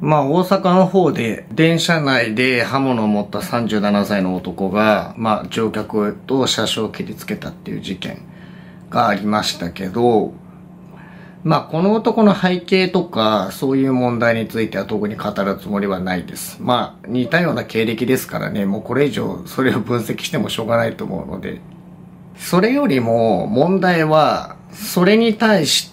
大阪の方で、電車内で刃物を持った37歳の男が、乗客と車掌を切りつけたっていう事件がありましたけど、この男の背景とか、そういう問題については特に語るつもりはないです。似たような経歴ですからね、もうこれ以上それを分析してもしょうがないと思うので。それよりも問題は、それに対して、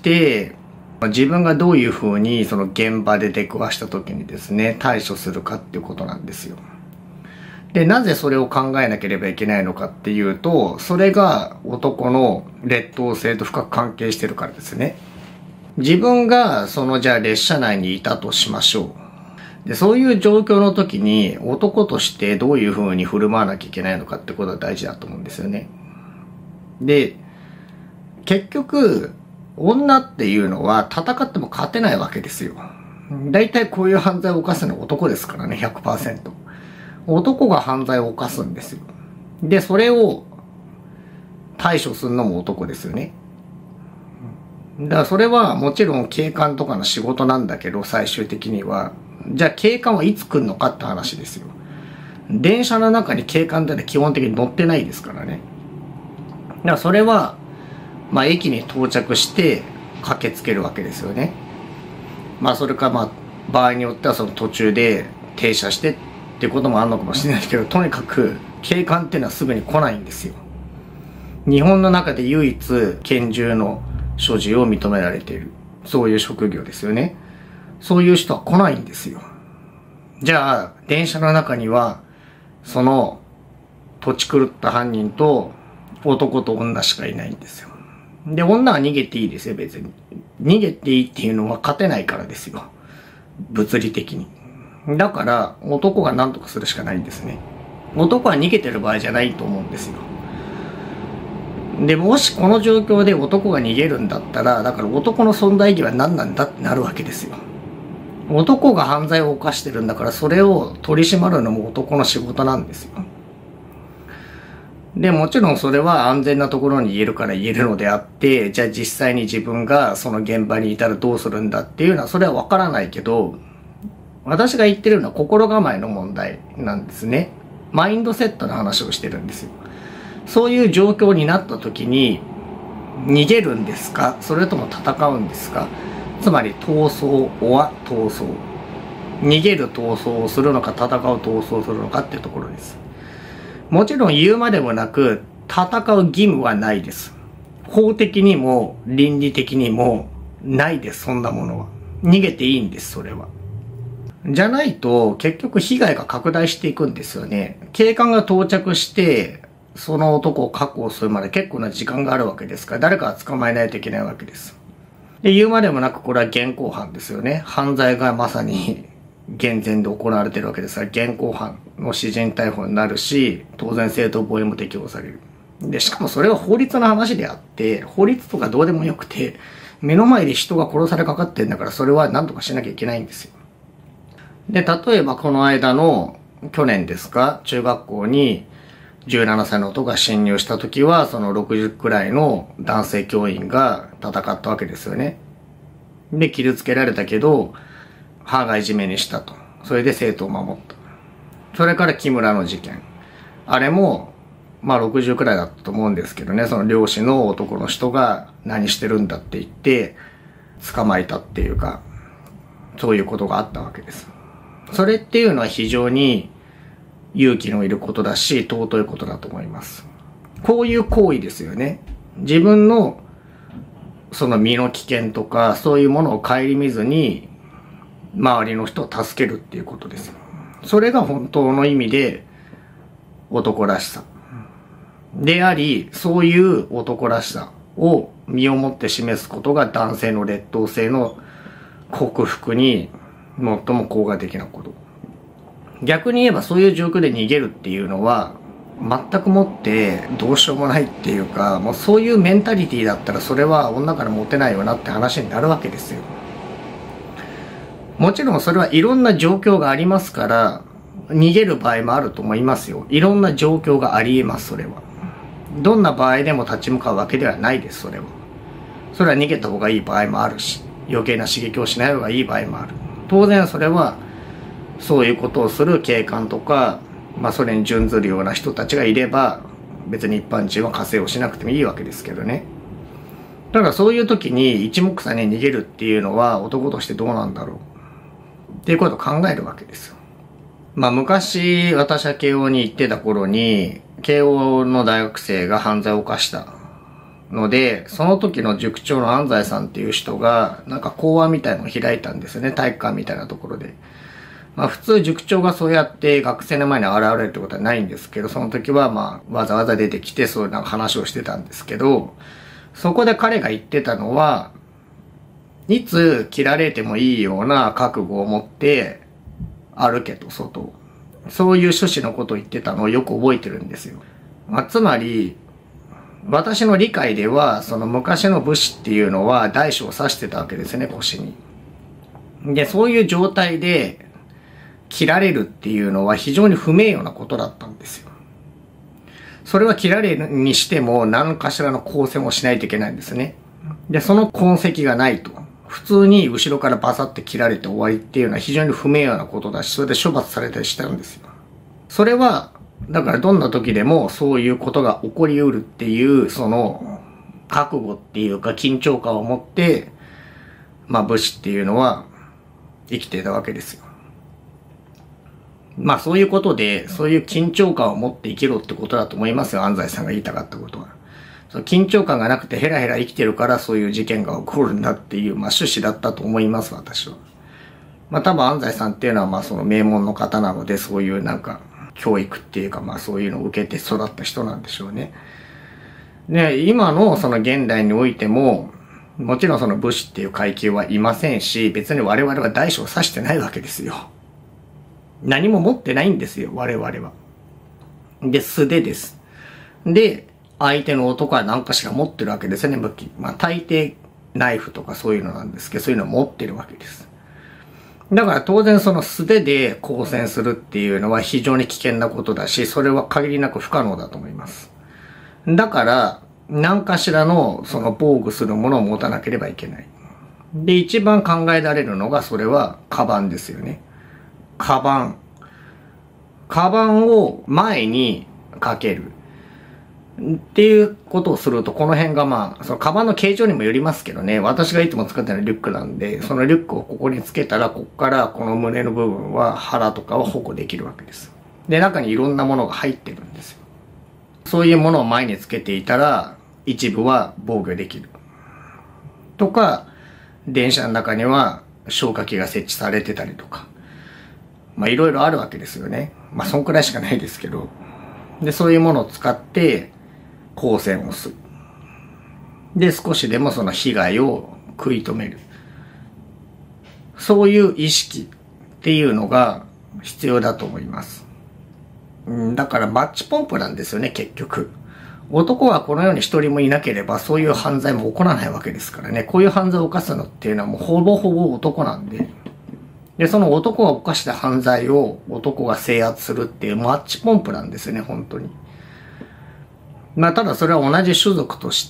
自分がどういう風にその現場で出くわした時にですね、対処するかっていうことなんですよ。で、なぜそれを考えなければいけないのかっていうと、それが男の劣等生と深く関係してるからですね。自分がじゃあ列車内にいたとしましょう。で、そういう状況の時に男としてどういう風に振る舞わなきゃいけないのかってことが大事だと思うんですよね。で、結局、女っていうのは戦っても勝てないわけですよ。大体こういう犯罪を犯すのは男ですからね、100%。男が犯罪を犯すんですよ。で、それを対処するのも男ですよね。だからそれはもちろん警官とかの仕事なんだけど、最終的には。じゃあ警官はいつ来るのかって話ですよ。電車の中に警官って基本的に乗ってないですからね。だからそれは、駅に到着して駆けつけるわけですよね。それか場合によってはその途中で停車してっていうこともあるのかもしれないけど、とにかく警官っていうのはすぐに来ないんですよ。日本の中で唯一拳銃の所持を認められている。そういう職業ですよね。そういう人は来ないんですよ。じゃあ、電車の中には、その土地狂った犯人と男と女しかいないんですよ。で、女は逃げていいですよ、別に。逃げていいっていうのは勝てないからですよ。物理的に。だから、男が何とかするしかないんですね。男は逃げてる場合じゃないと思うんですよ。で、もしこの状況で男が逃げるんだったら、だから男の存在意義は何なんだってなるわけですよ。男が犯罪を犯してるんだから、それを取り締まるのも男の仕事なんですよ。で、もちろんそれは安全なところに言えるから言えるのであって、じゃあ実際に自分がその現場にいたらどうするんだっていうのはそれはわからないけど、私が言ってるのは心構えの問題なんですね。マインドセットの話をしてるんですよ。そういう状況になった時に、逃げるんですか？それとも戦うんですか？つまり逃走は逃走。逃げる逃走をするのか戦う逃走をするのかっていうところです。もちろん言うまでもなく、戦う義務はないです。法的にも倫理的にもないです、そんなものは。逃げていいんです、それは。じゃないと、結局被害が拡大していくんですよね。警官が到着して、その男を確保するまで結構な時間があるわけですから、誰かが捕まえないといけないわけです。で、言うまでもなくこれは現行犯ですよね。犯罪がまさに現前で行われているわけですから、現行犯の私人逮捕になるし、当然正当防衛も適用される。で、しかもそれは法律の話であって、法律とかどうでもよくて、目の前で人が殺されかかってるんだから、それは何とかしなきゃいけないんですよ。で、例えばこの間の、去年ですか、中学校に17歳の男が侵入した時は、その60くらいの男性教員が戦ったわけですよね。で、傷つけられたけど、歯がいじめにしたと。それで生徒を守った。それから木村の事件。あれも、60くらいだったと思うんですけどね、その漁師の男の人が何してるんだって言って、捕まえたっていうか、そういうことがあったわけです。それっていうのは非常に勇気のいることだし、尊いことだと思います。こういう行為ですよね。自分のその身の危険とか、そういうものを顧みずに、周りの人を助けるっていうことです。それが本当の意味で男らしさであり、そういう男らしさを身をもって示すことが男性の劣等性の克服に最も効果的なこと。逆に言えばそういう状況で逃げるっていうのは全くもってどうしようもないっていうか、もうそういうメンタリティだったらそれは女からモテないよなって話になるわけですよ。もちろんそれはいろんな状況がありますから、逃げる場合もあると思いますよ。いろんな状況があり得ます、それは。どんな場合でも立ち向かうわけではないです、それは。それは逃げた方がいい場合もあるし、余計な刺激をしない方がいい場合もある。 当然それはそういうことをする警官とか、それに準ずるような人たちがいれば別に一般人は加勢をしなくてもいいわけですけどね。だからそういう時に一目散に逃げるっていうのは男としてどうなんだろうっていうことを考えるわけですよ。昔私は慶応に行ってた頃に慶応の大学生が犯罪を犯したので、その時の塾長の安西さんっていう人がなんか講話みたいのを開いたんですよね。体育館みたいなところで。普通塾長がそうやって学生の前に現れるってことはないんですけど、その時はわざわざ出てきてそういうなんか話をしてたんですけど、そこで彼が言ってたのは、いつ切られてもいいような覚悟を持って歩けと、外を。そういう趣旨のことを言ってたのをよく覚えてるんですよ。つまり、私の理解では、その昔の武士っていうのは大小を刺してたわけですね、腰に。で、そういう状態で切られるっていうのは非常に不名誉なことだったんですよ。それは切られるにしても何かしらの光線をしないといけないんですね。で、その痕跡がないと。普通に後ろからバサって切られて終わりっていうのは非常に不名誉なことだし、それで処罰されたりしたんですよ。それは、だからどんな時でもそういうことが起こりうるっていう、その覚悟っていうか緊張感を持って、武士っていうのは生きていたわけですよ。そういうことで、そういう緊張感を持って生きろってことだと思いますよ、安西さんが言いたかったことは。その緊張感がなくてヘラヘラ生きてるからそういう事件が起こるんだっていう、趣旨だったと思います、私は。多分安西さんっていうのはその名門の方なので、そういうなんか、教育っていうかそういうのを受けて育った人なんでしょうね。で、今のその現代においても、もちろんその武士っていう階級はいませんし、別に我々は大小を指してないわけですよ。何も持ってないんですよ、我々は。で、素手です。で、相手の男は何かしら持ってるわけですよね、武器。大抵ナイフとかそういうのなんですけど、そういうのを持ってるわけです。だから当然その素手で交戦するっていうのは非常に危険なことだし、それは限りなく不可能だと思います。だから、何かしらのその防具するものを持たなければいけない。で、一番考えられるのがそれはカバンですよね。カバン。カバンを前にかける。っていうことをすると、この辺がそのカバンの形状にもよりますけどね、私がいつも使ってるのはリュックなんで、そのリュックをここにつけたら、ここからこの胸の部分は腹とかを保護できるわけです。で、中にいろんなものが入ってるんですよ。そういうものを前につけていたら、一部は防御できる。とか、電車の中には消火器が設置されてたりとか、いろいろあるわけですよね。そんくらいしかないですけど。で、そういうものを使って、交戦をする。で、少しでもその被害を食い止める。そういう意識っていうのが必要だと思います。だからマッチポンプなんですよね、結局。男はこの世に一人もいなければそういう犯罪も起こらないわけですからね。こういう犯罪を犯すのっていうのはもうほぼほぼ男なんで。で、その男が犯した犯罪を男が制圧するっていうマッチポンプなんですよね、本当に。ただそれは同じ種族として、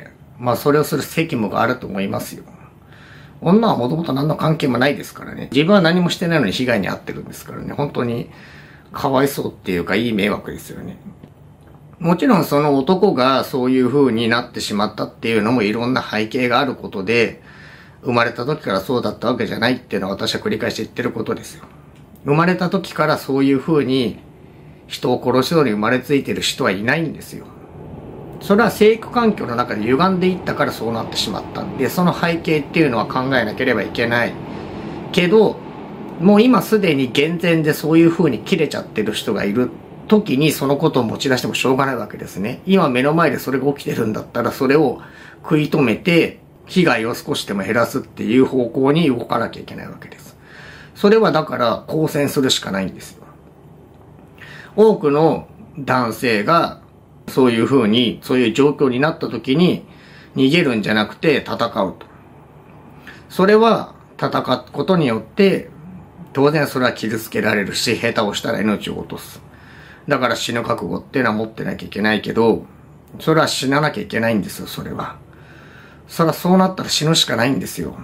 それをする責務があると思いますよ。女はもともと何の関係もないですからね。自分は何もしてないのに被害に遭ってるんですからね。本当にかわいそうっていうかいい迷惑ですよね。もちろんその男がそういう風になってしまったっていうのもいろんな背景があることで、生まれた時からそうだったわけじゃないっていうのは私は繰り返し言ってることですよ。生まれた時からそういう風に人を殺すように生まれついてる人はいないんですよ。それは生育環境の中で歪んでいったからそうなってしまったんで、その背景っていうのは考えなければいけないけど、もう今すでに健全でそういう風に切れちゃってる人がいる時にそのことを持ち出してもしょうがないわけですね。今目の前でそれが起きてるんだったら、それを食い止めて被害を少しでも減らすっていう方向に動かなきゃいけないわけです。それはだから交戦するしかないんですよ。多くの男性がそういう風に、そういう状況になった時に逃げるんじゃなくて戦うと。それは戦うことによって、当然それは傷つけられるし、下手をしたら命を落とす。だから死ぬ覚悟っていうのは持ってなきゃいけないけど、それは死ななきゃいけないんですよ、それは。それはそうなったら死ぬしかないんですよ。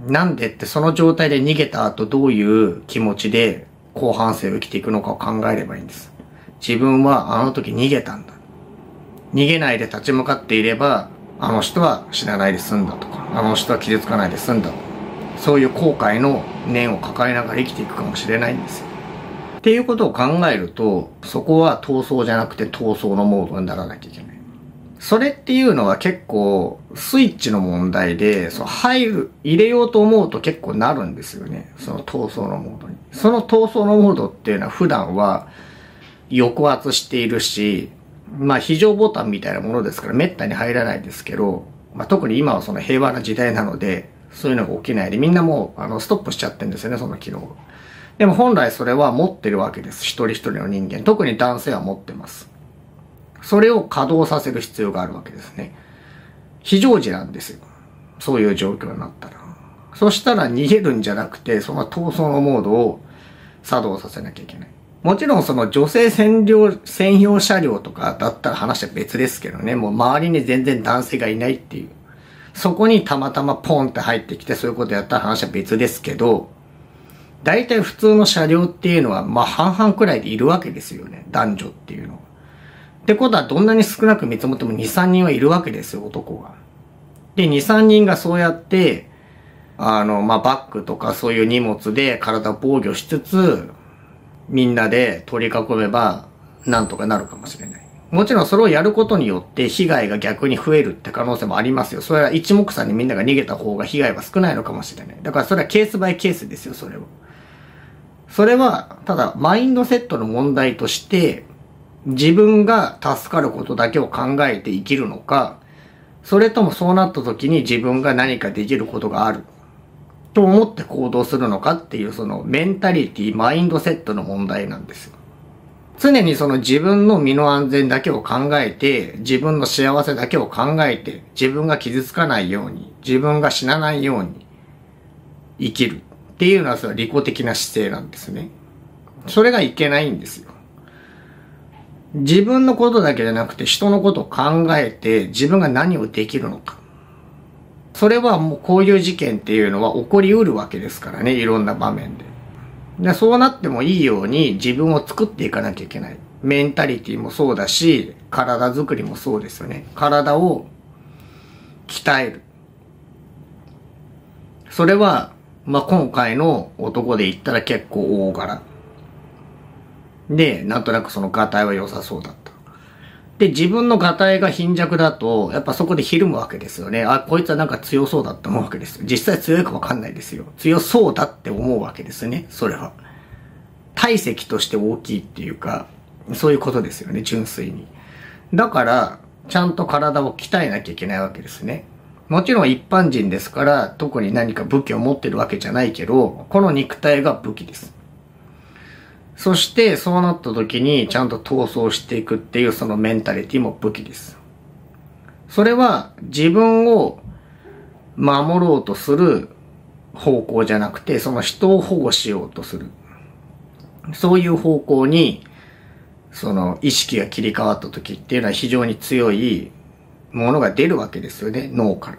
なんでってその状態で逃げた後どういう気持ちで後半生を生きていくのかを考えればいいんです。自分はあの時逃げたんだ。逃げないで立ち向かっていれば、あの人は死なないで済んだとか、あの人は傷つかないで済んだとか、そういう後悔の念を抱えながら生きていくかもしれないんですよ。っていうことを考えると、そこは闘争じゃなくて闘争のモードにならなきゃいけない。それっていうのは結構スイッチの問題で、入れようと思うと結構なるんですよね。その闘争のモードに。その闘争のモードっていうのは普段は抑圧しているし、非常ボタンみたいなものですから滅多に入らないですけど、特に今はその平和な時代なので、そういうのが起きないで、みんなもうストップしちゃってるんですよね、その機能。でも本来それは持ってるわけです。一人一人の人間。特に男性は持ってます。それを稼働させる必要があるわけですね。非常時なんですよ。そういう状況になったら。そしたら逃げるんじゃなくて、その闘争のモードを作動させなきゃいけない。もちろんその女性専用車両とかだったら話は別ですけどね。もう周りに全然男性がいないっていう。そこにたまたまポンって入ってきてそういうことやったら話は別ですけど、大体普通の車両っていうのは半々くらいでいるわけですよね。男女っていうのは。ってことはどんなに少なく見積もっても2、3人はいるわけですよ、男が。で、2、3人がそうやって、バッグとかそういう荷物で体を防御しつつ、みんなで取り囲めば、なんとかなるかもしれない。もちろんそれをやることによって被害が逆に増えるって可能性もありますよ。それは一目散にみんなが逃げた方が被害は少ないのかもしれない。だからそれはケースバイケースですよ、それは。それは、ただ、マインドセットの問題として、自分が助かることだけを考えて生きるのか、それともそうなった時に自分が何かできることがあると思って行動するのかっていうそのメンタリティ、マインドセットの問題なんですよ。常にその自分の身の安全だけを考えて、自分の幸せだけを考えて、自分が傷つかないように、自分が死なないように生きるっていうのはそれは利己的な姿勢なんですね。それがいけないんですよ。自分のことだけじゃなくて人のことを考えて自分が何をできるのか。それはもうこういう事件っていうのは起こりうるわけですからね、いろんな場面で。で、そうなってもいいように自分を作っていかなきゃいけない。メンタリティもそうだし、体作りもそうですよね。体を鍛える。それは、今回の男で言ったら結構大柄。で、なんとなくそのガタイは良さそうだった。で、自分のガタイが貧弱だと、やっぱそこでひるむわけですよね。あ、こいつはなんか強そうだって思うわけですよ。実際強いかわかんないですよ。強そうだって思うわけですね。それは。体積として大きいっていうか、そういうことですよね、純粋に。だから、ちゃんと体を鍛えなきゃいけないわけですね。もちろん一般人ですから、特に何か武器を持ってるわけじゃないけど、この肉体が武器です。そして、そうなった時にちゃんと闘争していくっていうそのメンタリティも武器です。それは自分を守ろうとする方向じゃなくて、その人を保護しようとする。そういう方向に、その意識が切り替わった時っていうのは非常に強いものが出るわけですよね、脳から。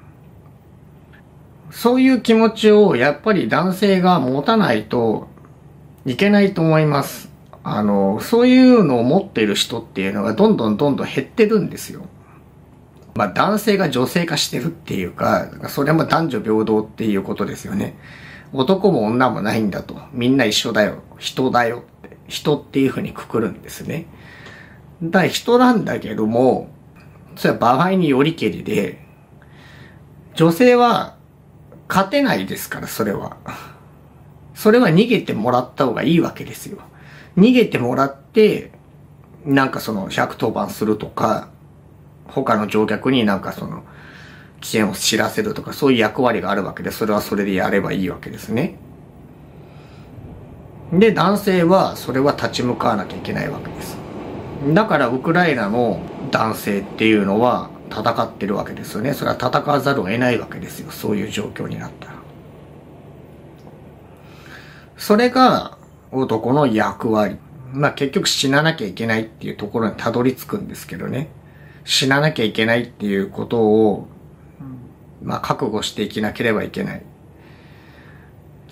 そういう気持ちをやっぱり男性が持たないといけないと思います。そういうのを持っている人っていうのがどんどん減ってるんですよ。男性が女性化してるっていうか、それも男女平等っていうことですよね。男も女もないんだと。みんな一緒だよ。人だよって。人っていう風にくくるんですね。だから人なんだけども、それは場合によりけりで、女性は勝てないですから、それは。それは逃げてもらった方がいいわけですよ。逃げてもらって、なんかその110番するとか、他の乗客になんかその危険を知らせるとか、そういう役割があるわけで、それはそれでやればいいわけですね。で、男性はそれは立ち向かわなきゃいけないわけです。だからウクライナの男性っていうのは戦ってるわけですよね。それは戦わざるを得ないわけですよ。そういう状況になったら。それが男の役割。結局死ななきゃいけないっていうところにたどり着くんですけどね。死ななきゃいけないっていうことを、覚悟して生きなければいけない。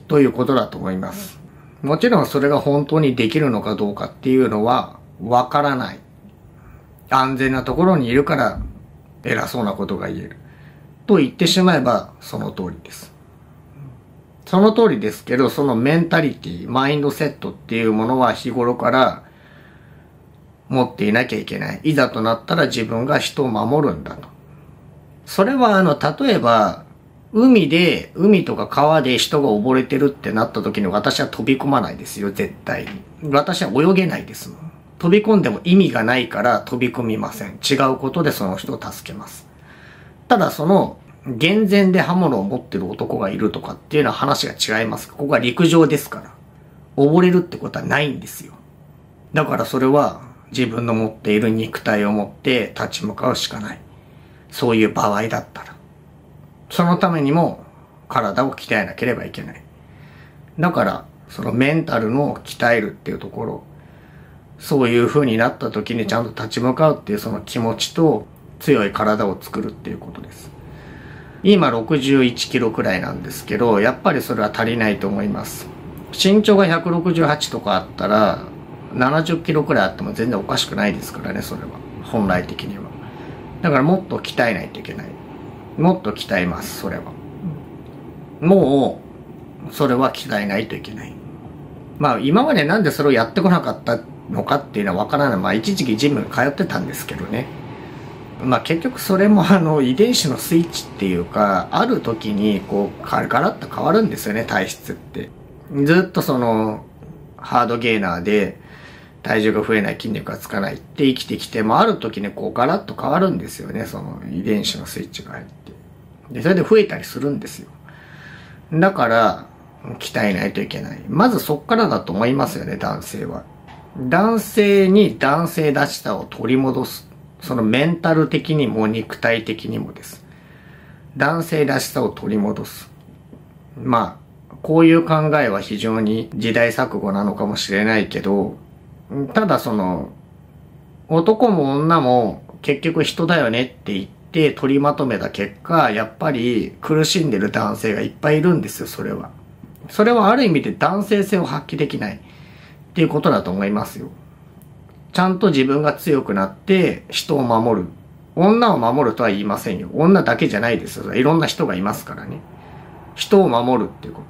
ということだと思います。もちろんそれが本当にできるのかどうかっていうのはわからない。安全なところにいるから偉そうなことが言える。と言ってしまえばその通りです。その通りですけど、そのメンタリティ、マインドセットっていうものは日頃から持っていなきゃいけない。いざとなったら自分が人を守るんだと。それは例えば、海とか川で人が溺れてるってなった時に私は飛び込まないですよ、絶対に。私は泳げないですもん。飛び込んでも意味がないから飛び込みません。違うことでその人を助けます。ただ厳然で刃物を持ってる男がいるとかっていうのは話が違います。ここは陸上ですから。溺れるってことはないんですよ。だからそれは自分の持っている肉体を持って立ち向かうしかない。そういう場合だったら。そのためにも体を鍛えなければいけない。だからそのメンタルの鍛えるっていうところ、そういう風になった時にちゃんと立ち向かうっていうその気持ちと強い体を作るっていうことです。今61キロくらいなんですけど、やっぱりそれは足りないと思います。身長が168とかあったら、70キロくらいあっても全然おかしくないですからね、それは。本来的には。だからもっと鍛えないといけない。もっと鍛えます、それは。もう、それは鍛えないといけない。まあ今までなんでそれをやってこなかったのかっていうのはわからない。まあ一時期ジムに通ってたんですけどね。まあ結局それも遺伝子のスイッチっていうか、ある時にガラッと変わるんですよね、体質って。ずっとハードゲーナーで体重が増えない、筋肉がつかないって生きてきても、ある時にガラッと変わるんですよね、その遺伝子のスイッチが入って。で、それで増えたりするんですよ。だから、鍛えないといけない。まずそっからだと思いますよね、男性は。男性に男性らしさを取り戻す。そのメンタル的にも肉体的にもです。男性らしさを取り戻す。まあ、こういう考えは非常に時代錯誤なのかもしれないけど、ただ男も女も結局人だよねって言って取りまとめた結果、やっぱり苦しんでる男性がいっぱいいるんですよ、それは。それはある意味で男性性を発揮できないっていうことだと思いますよ。ちゃんと自分が強くなって人を守る。女を守るとは言いませんよ。女だけじゃないですよ。いろんな人がいますからね。人を守るっていうこと。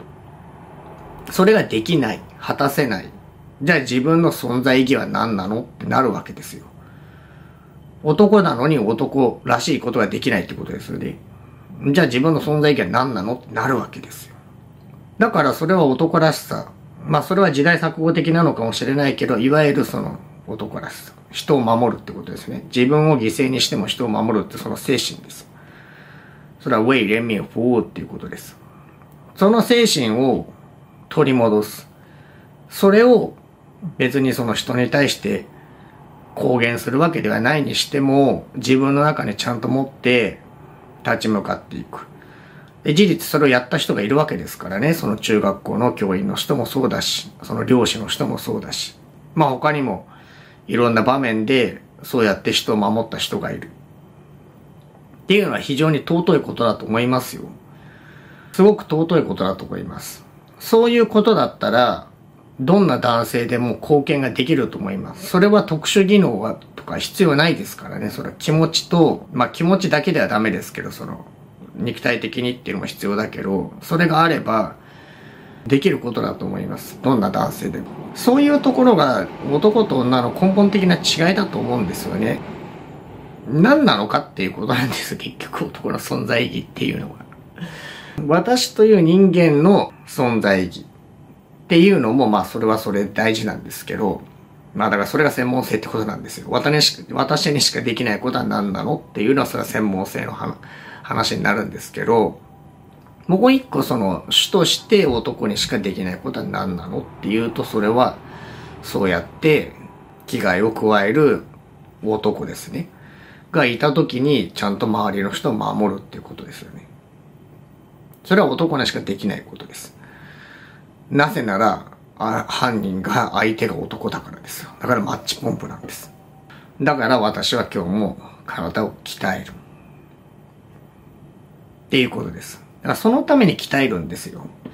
それができない。果たせない。じゃあ自分の存在意義は何なのってなるわけですよ。男なのに男らしいことができないってことですよね。じゃあ自分の存在意義は何なのってなるわけですよ。だからそれは男らしさ。まあそれは時代錯誤的なのかもしれないけど、いわゆる男らしさ。人を守るってことですね。自分を犠牲にしても人を守るってその精神です。それは Wei Renmin Fu っていうことです。その精神を取り戻す。それを別にその人に対して公言するわけではないにしても、自分の中にちゃんと持って立ち向かっていく。で、事実それをやった人がいるわけですからね。その中学校の教員の人もそうだし、その漁師の人もそうだし。まあ他にもいろんな場面でそうやって人を守った人がいる。っていうのは非常に尊いことだと思いますよ。すごく尊いことだと思います。そういうことだったら、どんな男性でも貢献ができると思います。それは特殊技能がとか必要ないですからね。それは気持ちと、まあ気持ちだけではダメですけど、肉体的にっていうのも必要だけど、それがあればできることだと思います。どんな男性でも。そういうところが男と女の根本的な違いだと思うんですよね。何なのかっていうことなんです。結局男の存在意義っていうのは。私という人間の存在意義っていうのも、まあそれはそれ大事なんですけど、まあだからそれが専門性ってことなんですよ。私にしかできないことは何なのっていうのはそれは専門性の話になるんですけど、もう一個主として男にしかできないことは何なのっていうと、それはそうやって危害を加える男ですね。がいた時にちゃんと周りの人を守るっていうことですよね。それは男にしかできないことです。なぜなら、犯人が相手が男だからですよ。だからマッチポンプなんです。だから私は今日も体を鍛える。っていうことです。だからそのために鍛えるんですよ。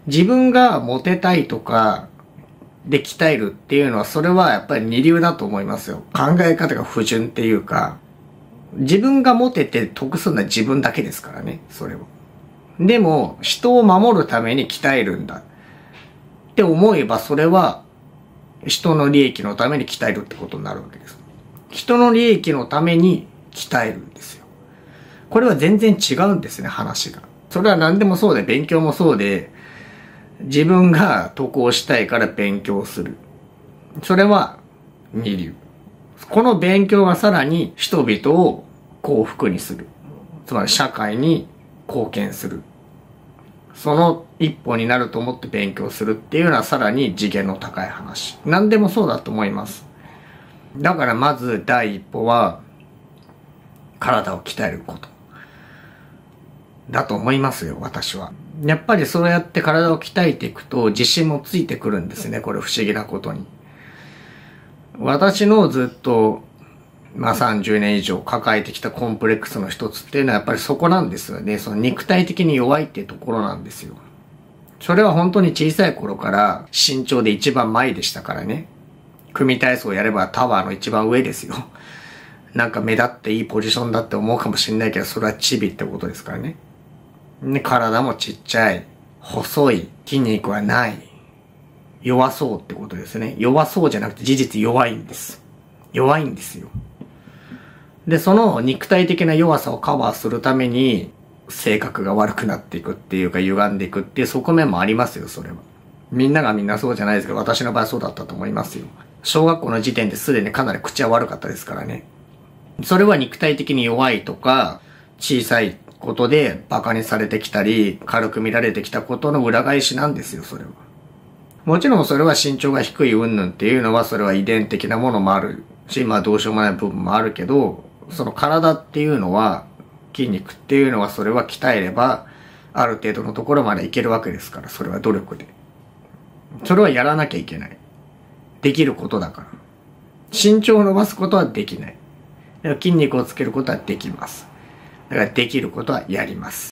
自分がモテたいとかで鍛えるっていうのは、それはやっぱり二流だと思いますよ。考え方が不純っていうか、自分がモテて得するのは自分だけですからね、それは。でも、人を守るために鍛えるんだって思えば、それは人の利益のために鍛えるってことになるわけです。人の利益のために鍛えるんですよ。これは全然違うんですね、話が。それは何でもそうで、勉強もそうで、自分が得をしたいから勉強する。それは二流。この勉強がさらに人々を幸福にする。つまり社会に貢献する。その一歩になると思って勉強するっていうのはさらに次元の高い話。何でもそうだと思います。だからまず第一歩は体を鍛えること。だと思いますよ、私は。やっぱりそうやって体を鍛えていくと自信もついてくるんですね、これ不思議なことに。私のずっと、30年以上抱えてきたコンプレックスの一つっていうのはやっぱりそこなんですよね。その肉体的に弱いっていうところなんですよ。それは本当に小さい頃から身長で一番前でしたからね。組体操をやればタワーの一番上ですよ。なんか目立っていいポジションだって思うかもしれないけど、それはチビってことですからね。で、体もちっちゃい、細い、筋肉はない。弱そうってことですね。弱そうじゃなくて事実弱いんです。弱いんですよ。で、その肉体的な弱さをカバーするために、性格が悪くなっていくっていうか歪んでいくっていう側面もありますよ、それは。みんながみんなそうじゃないですけど、私の場合はそうだったと思いますよ。小学校の時点ですでにかなり口は悪かったですからね。それは肉体的に弱いとか、小さいことで馬鹿にされてきたり、軽く見られてきたことの裏返しなんですよ、それは。もちろんそれは身長が低い云々っていうのは、それは遺伝的なものもあるし、どうしようもない部分もあるけど、その体っていうのは、筋肉っていうのはそれは鍛えれば、ある程度のところまでいけるわけですから、それは努力で。それはやらなきゃいけない。できることだから。身長を伸ばすことはできない。だから筋肉をつけることはできます。だからできることはやります。